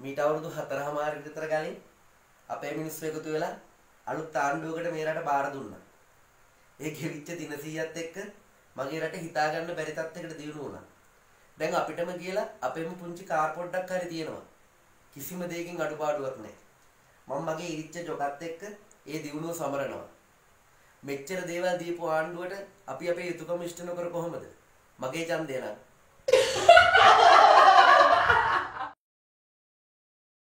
මීට අවුරුදු 4මාරකට විතර කලින් අපේ මිනිස්සු එකතු වෙලා අලුත් ආණ්ඩුවකට මේ රට බාර දුන්නා. ඒ ගෙවිච්ච දින 100ත් එක්ක මගේ රට හිතා ගන්න බැරි තත්යකට දියුණු වුණා. දැන් අපිටම කියලා අපේම පුංචි කාර් පොඩ්ඩක් හරි තියෙනවා. කිසිම දෙයකින් අඩුපාඩුවක් නැහැ. මම මගේ ඉරිච්ච ජොකත් එක්ක ඒ දියුණුව සමරනවා. මෙච්චර දේවල් දීපු ආණ්ඩුවට අපි අපේ යුතුයකම ඉෂ්ට නොකර කොහොමද? මගේ ඡන්දය නම්